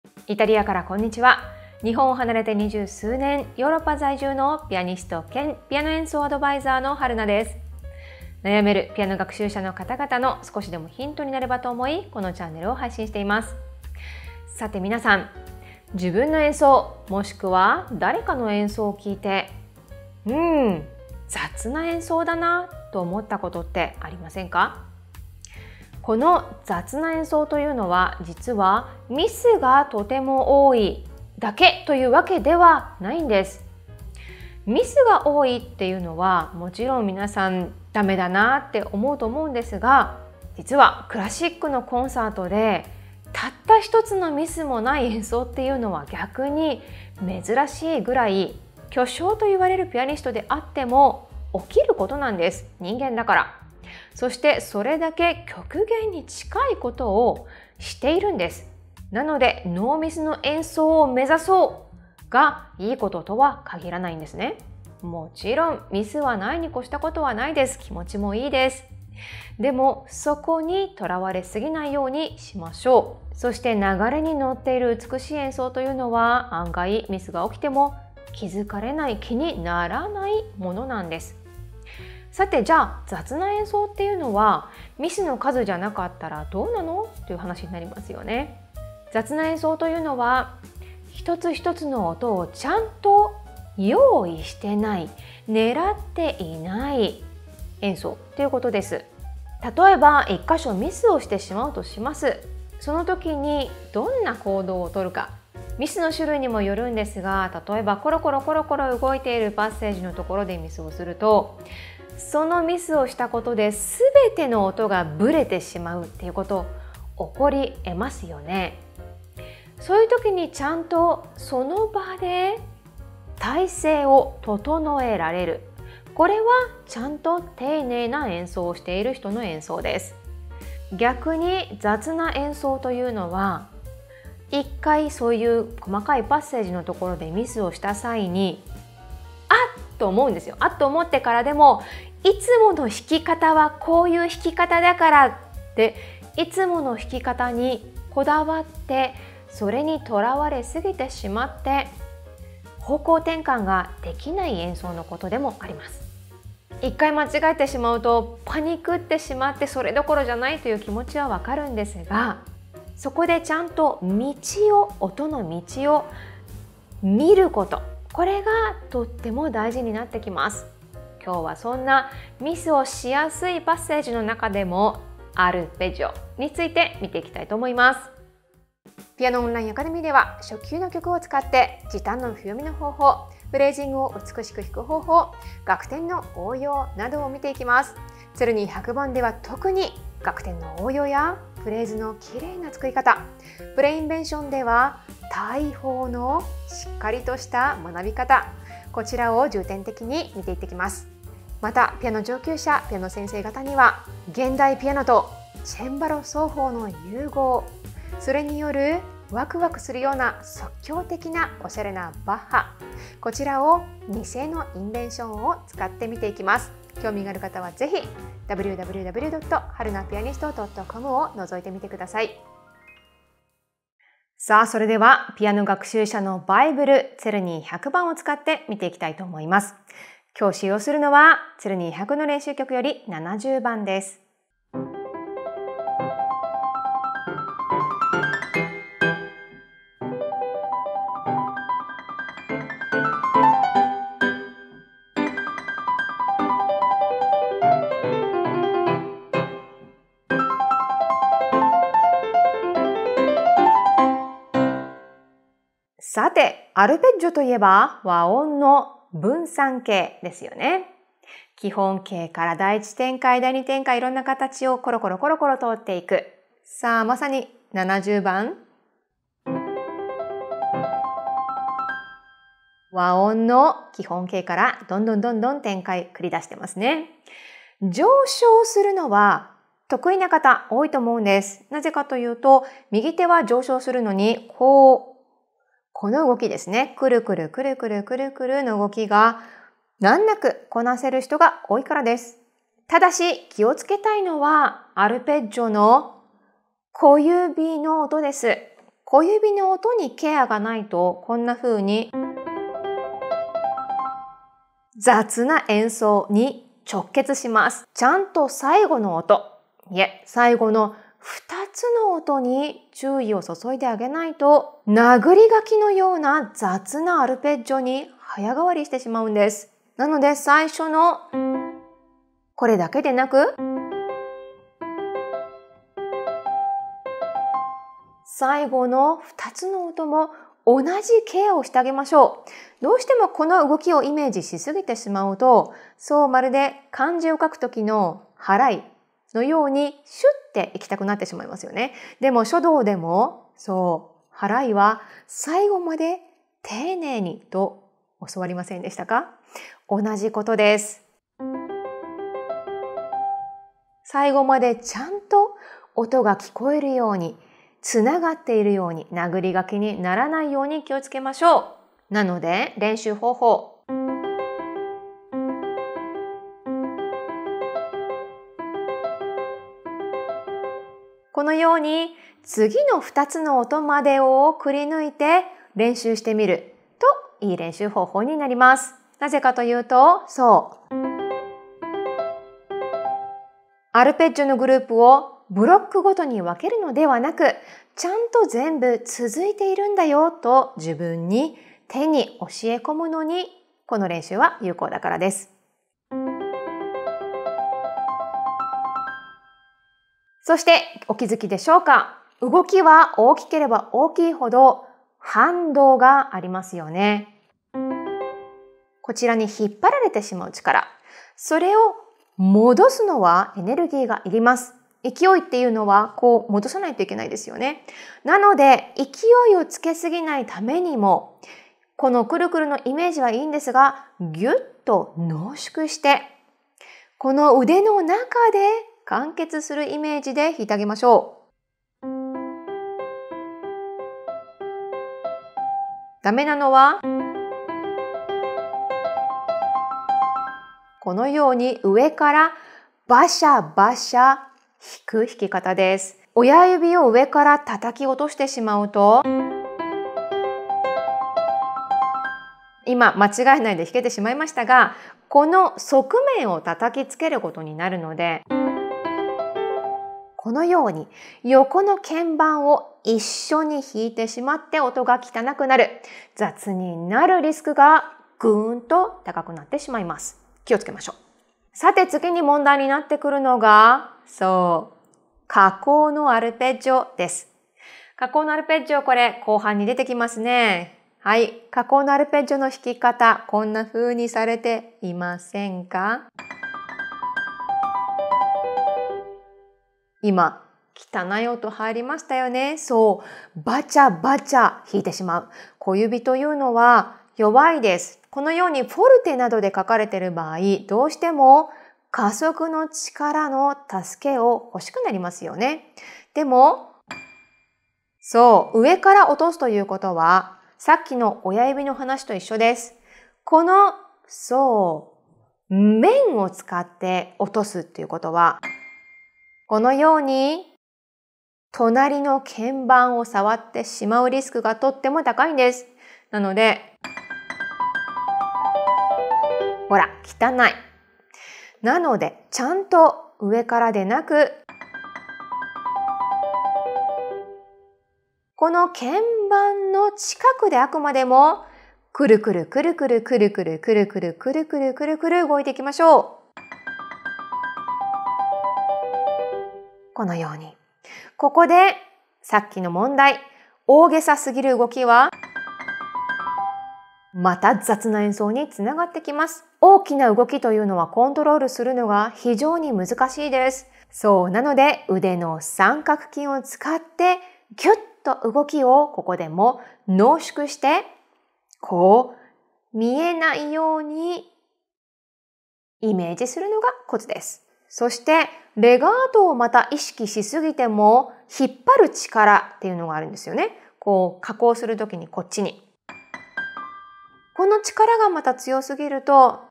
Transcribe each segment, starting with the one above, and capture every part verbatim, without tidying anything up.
イタリアからこんにちは。日本を離れて二十数年、ヨーロッパ在住のピアニスト兼ピアノ演奏アドバイザーの春菜です。悩めるピアノ学習者の方々の少しでもヒントになればと思い、このチャンネルを配信しています。さて皆さん、自分の演奏、もしくは誰かの演奏を聞いて、うーん、雑な演奏だなと思ったことってありませんか？この雑な演奏というのは実はミスがとても多いだけというわけではないんです。ミスが多いっていうのはもちろん皆さんダメだなって思うと思うんですが、実はクラシックのコンサートでたった一つのミスもない演奏っていうのは逆に珍しいぐらい巨匠と言われるピアニストであっても起きることなんです。人間だから。そしてそれだけ極限に近いことをしているんです。なのでノーミスの演奏を目指そうがいいこととは限らないんですね。もちろんミスはないに越したことはないです。気持ちもいいです。でもそこにとらわれすぎないようにしましょう。そして流れに乗っている美しい演奏というのは案外ミスが起きても気づかれない気にならないものなんです。さてじゃあ雑な演奏っていうのはミスの数じゃなかったらどうなのという話になりますよね。雑な演奏というのは一つ一つの音をちゃんと用意してない、狙っていない演奏ということです。例えば一箇所ミスをしてしまうとします。その時にどんな行動をとるか、ミスの種類にもよるんですが、例えばコロコロコロコロ動いているパッセージのところでミスをすると、そのミスをしたことで全ての音がブレてしまうっていうこと起こり得ますよね。そういう時にちゃんとその場で体勢を整えられる、これはちゃんと丁寧な演奏をしている人の演奏です。逆に雑な演奏というのは一回そういう細かいパッセージのところでミスをした際にあっと思うんですよ。あっと思ってからでもいつもの弾き方はこういう弾き方だからっていつもの弾き方にこだわってそれにとらわれすぎてしまって方向転換ができない演奏のことでもあります。一回間違えてしまうとパニクってしまってそれどころじゃないという気持ちはわかるんですが、そこでちゃんと道を音の道を見ること、これがとっても大事になってきます。今日はそんなミスをしやすいパッセージの中でもアルペジオについて見ていきたいと思います。ピアノオンラインアカデミーでは初級の曲を使って時短の譜読みの方法、フレージングを美しく弾く方法、楽点の応用などを見ていきます。ツェルニーひゃくばんでは特に楽点の応用やフレーズのきれいな作り方、プレインベンションでは大砲のしっかりとした学び方、こちらを重点的に見ていってきます。またピアノ上級者、ピアノ先生方には現代ピアノとチェンバロ双方の融合、それによるワクワクするような即興的なおしゃれなバッハ、こちらをに世のインベンションを使ってみていきます。興味がある方はぜひ ダブリューダブリューダブリュードットはるなピアニストドットコム を覗いてみてください。さあそれではピアノ学習者のバイブルツェルニーひゃくばんを使って見ていきたいと思います。今日使用するのはツェルニーひゃくの練習曲よりななじゅうばんです。さて、アルペッジョといえば和音の分散形ですよね。基本形から第一展開、第二展開、いろんな形をコロコロコロコロ通っていく。さあ、まさにななじゅうばん。和音の基本形からどんどんどんどん展開繰り出してますね。上昇するのは得意な方多いと思うんです。なぜかというと、右手は上昇するのにこう、この動きですね。くるくるくるくるくるくるの動きが難なくこなせる人が多いからです。ただし気をつけたいのはアルペッジョの小指の音です。 小指の音にケアがないと、こんな風に雑な演奏に直結します。ちゃんと最後の音、いえ、最後のふたつの音に注意を注いであげないと、殴り書きのような雑なアルペッジオに早変わりしてしまうんです。なので最初のこれだけでなく、最後のふたつの音も同じケアをしてあげましょう。どうしてもこの動きをイメージしすぎてしまうと、そうまるで漢字を書くときの払いのようにシュッていきたくなってしまいますよね。でも書道でも、そう、払いは最後まで丁寧にと教わりませんでしたか？同じことです。最後までちゃんと音が聞こえるように、つながっているように、殴り書きにならないように気をつけましょう。なので、練習方法。このように、次のふたつの音までをくり抜いて練習してみるといい練習方法になります。なぜかというと、そう。アルペッジオのグループをブロックごとに分けるのではなく、ちゃんと全部続いているんだよと自分に手に教え込むのに、この練習は有効だからです。そしてお気づきでしょうか？動きは大きければ大きいほど反動がありますよね。こちらに引っ張られてしまう力。それを戻すのはエネルギーがいります。勢いっていうのはこう戻さないといけないですよね。なので勢いをつけすぎないためにも、このくるくるのイメージはいいんですが、ぎゅっと濃縮して、この腕の中で完結するイメージで弾いてあげましょう。ダメなのは、このように上からバシャバシャ弾く弾き方です。親指を上から叩き落としてしまうと、今間違えないで弾けてしまいましたが、この側面を叩きつけることになるので、このように横の鍵盤を一緒に弾いてしまって音が汚くなる、雑になるリスクがぐーんと高くなってしまいます。気をつけましょう。さて次に問題になってくるのが、そう、下降のアルペッジオです。下降のアルペッジオ、これ後半に出てきますね。はい、下降のアルペッジオの弾き方、こんな風にされていませんか？今、汚い音入りましたよね。そう、バチャバチャ弾いてしまう。小指というのは弱いです。このようにフォルテなどで書かれている場合、どうしても加速の力の助けを欲しくなりますよね。でも、そう、上から落とすということは、さっきの親指の話と一緒です。この、そう、面を使って落とすっていうことは、このように、隣の鍵盤を触ってしまうリスクがとっても高いんです。なので、ほら、汚い。なので、ちゃんと上からでなく、この鍵盤の近くであくまでも、くるくるくるくるくるくるくるくるくるくるくるくる動いていきましょう。このように。ここで、さっきの問題、大げさすぎる動きは、また雑な演奏につながってきます。大きな動きというのはコントロールするのが非常に難しいです。そう、なので腕の三角筋を使ってギュッと動きをここでも濃縮して、こう見えないようにイメージするのがコツです。そしてレガートをまた意識しすぎても引っ張る力っていうのがあるんですよね。こう加工するときにこっちに。この力がまた強すぎると、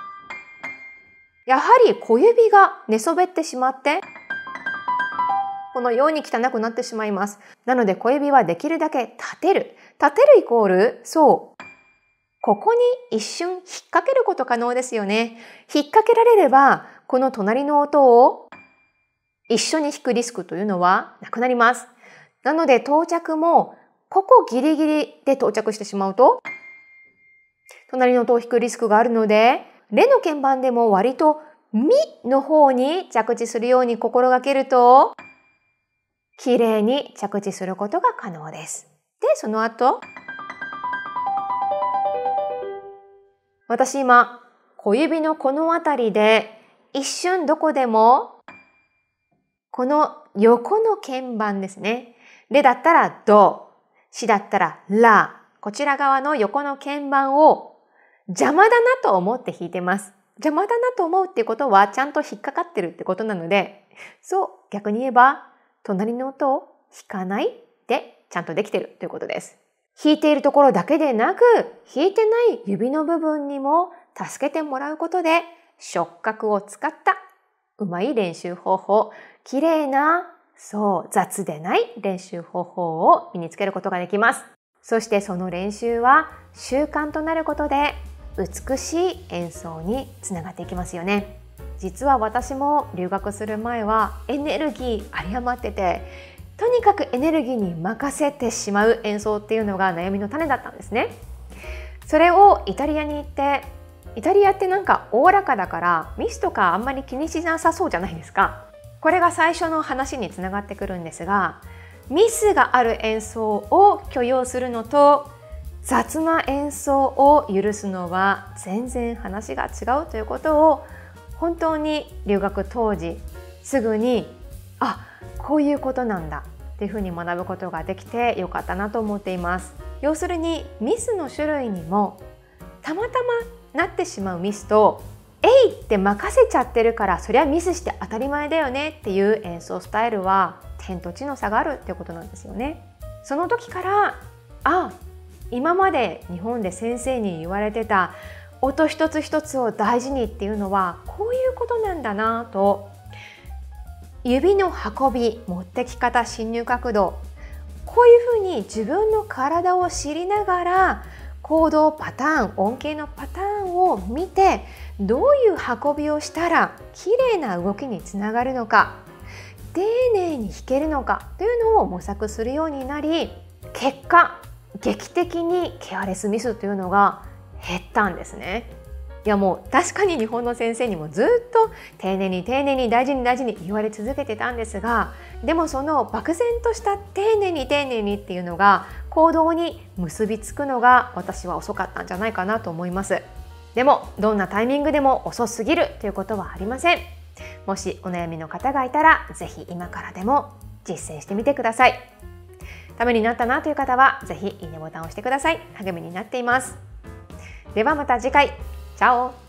やはり小指が寝そべってしまって、 このように汚くなってしまいます。なので小指はできるだけ立てる。立てるイコール、そう。ここに一瞬引っ掛けること可能ですよね。引っ掛けられれば、この隣の音を一緒に弾くリスクというのはなくなります。なので到着も、ここギリギリで到着してしまうと、隣の音を弾くリスクがあるので、レの鍵盤でも割とミの方に着地するように心がけると、綺麗に着地することが可能です。で、その後、私今、小指のこのあたりで一瞬どこでも、この横の鍵盤ですね。レだったらド、シだったらラ、こちら側の横の鍵盤を邪魔だなと思って弾いてます。邪魔だなと思うっていうことはちゃんと引っかかってるってことなので、そう、逆に言えば、隣の音を弾かないでちゃんとできてるということです。弾いているところだけでなく、弾いてない指の部分にも助けてもらうことで、触覚を使ったうまい練習方法、綺麗な、そう、雑でない練習方法を身につけることができます。そしてその練習は習慣となることで、美しい演奏につながっていきますよね。実は私も留学する前はエネルギー有り余ってて、とにかくエネルギーに任せてしまう演奏っていうのが悩みの種だったんですね。それをイタリアに行って、イタリアってなんかおおらかだからミスとかあんまり気にしなさそうじゃないですか。これが最初の話につながってくるんですが、ミスがある演奏を許容するのと雑な演奏を許すのは全然話が違うということを本当に留学当時すぐにあ、こういうことなんだっていうふうに学ぶことができてよかったなと思っています。要するにミスの種類にもたまたまなってしまうミスとえいって任せちゃってるからそりゃミスして当たり前だよねっていう演奏スタイルは天と地の差があるっていうことなんですよね。その時からあ、今まで日本で先生に言われてた音一つ一つを大事にっていうのはこういうことなんだなと、指の運び、持ってき方、侵入角度、こういうふうに自分の体を知りながら行動パターン、音形のパターンを見てどういう運びをしたら綺麗な動きにつながるのか、丁寧に弾けるのかというのを模索するようになり、結果劇的にケアレスミスというのが減ったんですね。いやもう確かに日本の先生にもずっと丁寧に丁寧に大事に大事に言われ続けてたんですが、でもその漠然とした丁寧に丁寧にっていうのが行動に結びつくのが私は遅かったんじゃないかなと思います。でもどんなタイミングでも遅すぎるということはありません。もしお悩みの方がいたらぜひ今からでも実践してみてください。ためになったなという方はぜひいいねボタンを押してください。励みになっています。ではまた次回。チャオ。